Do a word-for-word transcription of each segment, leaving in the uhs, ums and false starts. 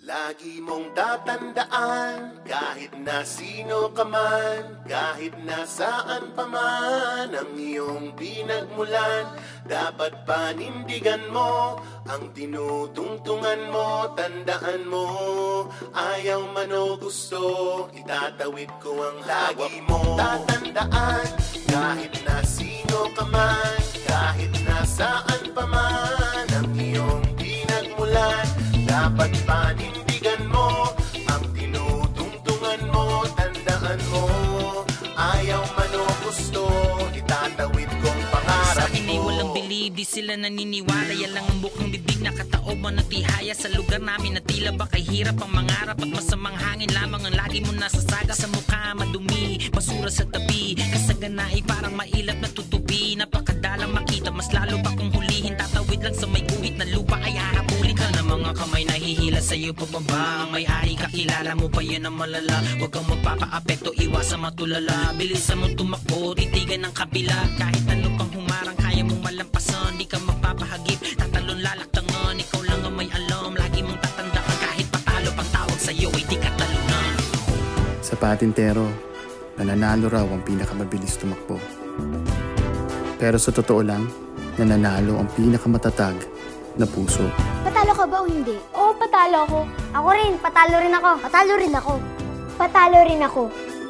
Lagi mong tatandaan, kahit na sino ka man, kahit nasaan pa man ang iyong pinagmulan, dapat panindigan mo ang tinutungtungan mo. Tandaan mo, ayaw man o gusto, itatawid ko ang lagi mong tatandaan, kahit na sino ka man, kahit nasaan pa man ang iyong pinagmulan, dapat panindigan mo ang tinutungtungan mo. Tandaan mo, ayaw man o gusto, itatawid kong pangarap mo. Sa akin ay walang believe, di sila naniniwala. Yan lang ang bukang bibig na kataoban ng tihaya. Sa lugar namin na tila ba kay hirap ang mangarap, at masamang hangin lamang ang lagi mo nasasaga. Sa mukha madumi, basura sa tabi, kasagana ay parang mailap na tutubi. Napakadalang makita, mas lalo pa kung hulihin. Tatawid lang sa may guhit na lupa ay hahabulin ka na mga kamay nahihila sa'yo pababa. Ang may-ari kakilala mo pa yun ang malala. Huwag kang magpapa-apekto, iwasan matulala. Bilisan mo tumakbo, titigan ng kabila. Kahit ano pang humarang, kaya mong malampasan. Di ka magpapahagip, tatalon lalaktangan. Ikaw lang ang may alam, lagi mong tatandaan. Kahit patalo pang tawag sa'yo, ay di ka talunan. Sa patintero, nananalo raw ang pinakamabilis tumakbo. Pero sa totoo lang, nananalo ang pinakamatatag na puso. Patalo ka ba o hindi? Oo, patalo ako. Ako rin, patalo rin ako. Patalo rin ako. Patalo rin ako.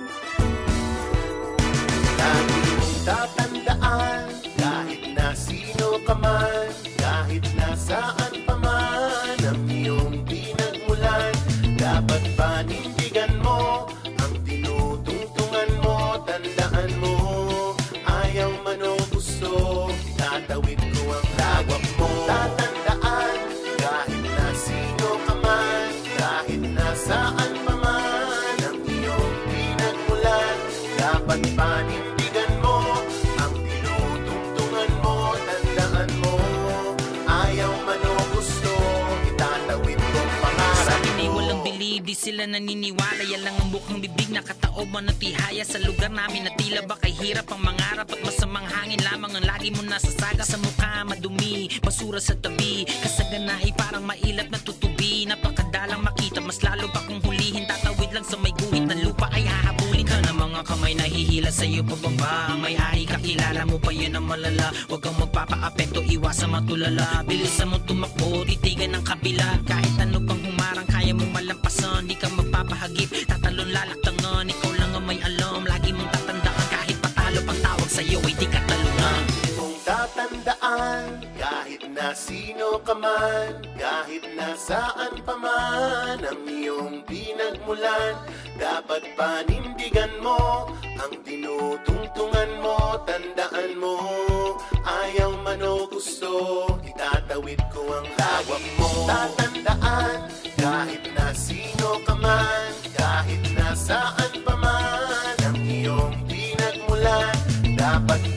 Lagi mong tatandaan, kahit na sino ka man, kahit nasaan pa man ang iyong pinagmulan, dapat panindigan mo ang tinutungtungan mo. Tandaan mo, ayaw man o gusto, itatawid ko ang lawak mo. Tatandaan, kahit na sino ka man, kahit nasaan pa man ang iyong pinagmulan, dapat panindigan mo ang tinutungtungan mo. Tandaan mo, ayaw man o gusto, itatawid kong pangarap Sa akin ay mo. walang believe, di sila naniniwala. Yan lang ang bukang bibig na kataoban ng tihaya. Sa lugar namin na tila ba kay hirap ang mangarap, at masamang hangin lamang ang lagi mo nasasaga. Sa mukha madumi, basura sa tabi, kasagana ay parang mailap na tutubi. Napakadalang makita, mas lalo pa kung hulihin. Tatawid lang sa may guhit na lupa ay hahabulin ka na mga kamay nahihila sa'yo pababa. Ang may-ari kakilala mo pa yun ang malala. Huwag kang magpapa-apekto, iwasan matulala. Bilisan mo tumakbo, titigan ng kabila. Kahit ano pang humarang, kaya mong malampasan. Di ka magpapahagip, tatalon lalaktangan. Ikaw lang ang may alam, lagi mong tatandaan. Kahit patalo pang tawag sa'yo, ay di ka talunan. Kung tatandaan, kahit na sino ka man, kahit nasaan pa man ang iyong pinagmulan, dapat panindigan mo ang tinutungtungan mo. Tandaan mo, ayaw man o gusto, itatawid ko ang lawak mo. Tatandaan, kahit na sino ka man, kahit nasaan pa man ang iyong pinagmulan, dapat